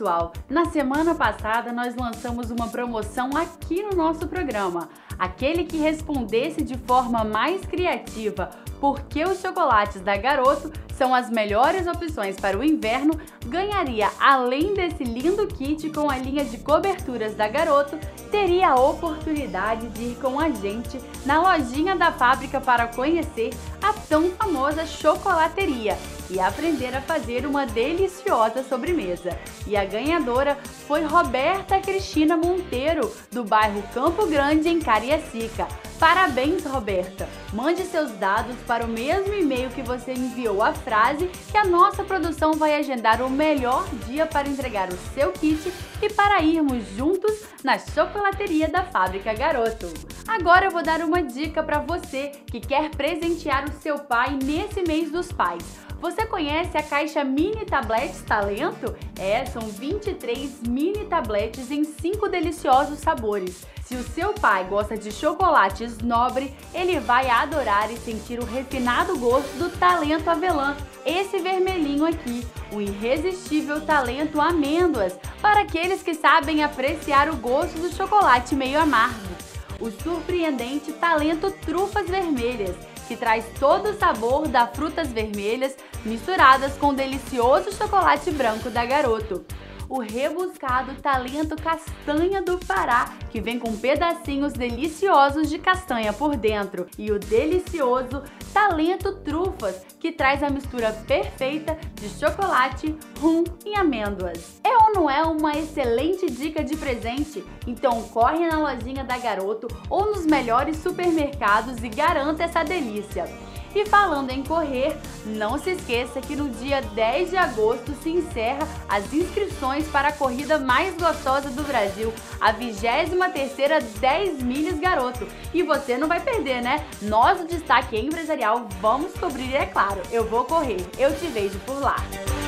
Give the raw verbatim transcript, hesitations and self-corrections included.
pessoal, na semana passada nós lançamos uma promoção aqui no nosso programa. Aquele que respondesse de forma mais criativa por que os chocolates da Garoto são as melhores opções para o inverno, ganharia, além desse lindo kit com a linha de coberturas da Garoto, teria a oportunidade de ir com a gente na lojinha da fábrica para conhecer a tão famosa chocolateria e aprender a fazer uma deliciosa sobremesa. E a ganhadora foi Roberta Cristina Monteiro, do bairro Campo Grande, em Cariacica. Parabéns, Roberta! Mande seus dados para o mesmo e-mail que você enviou a frase, que a nossa produção vai agendar o melhor dia para entregar o seu kit e para irmos juntos na chocolateria da Fábrica Garoto. Agora eu vou dar uma dica para você que quer presentear o seu pai nesse mês dos pais. Você conhece a caixa Mini Tabletes Talento? É, são vinte e três mini tabletes em cinco deliciosos sabores. Se o seu pai gosta de chocolates nobre, ele vai adorar e sentir o refinado gosto do Talento Avelã. Esse vermelhinho aqui, o irresistível Talento Amêndoas, para aqueles que sabem apreciar o gosto do chocolate meio amargo. O surpreendente Talento Trufas Vermelhas, que traz todo o sabor das frutas vermelhas misturadas com o delicioso chocolate branco da Garoto. O rebuscado Talento Castanha do Pará, que vem com pedacinhos deliciosos de castanha por dentro. E o delicioso Talento Trufas, que traz a mistura perfeita de chocolate, rum e amêndoas. É ou não é uma excelente dica de presente? Então corre na lojinha da Garoto ou nos melhores supermercados e garanta essa delícia. E falando em correr, não se esqueça que no dia dez de agosto se encerra as inscrições para a corrida mais gostosa do Brasil, a vigésima terceira dez milhas Garoto. E você não vai perder, né? Nós do Destaque Empresarial vamos cobrir, é claro. Eu vou correr, eu te vejo por lá.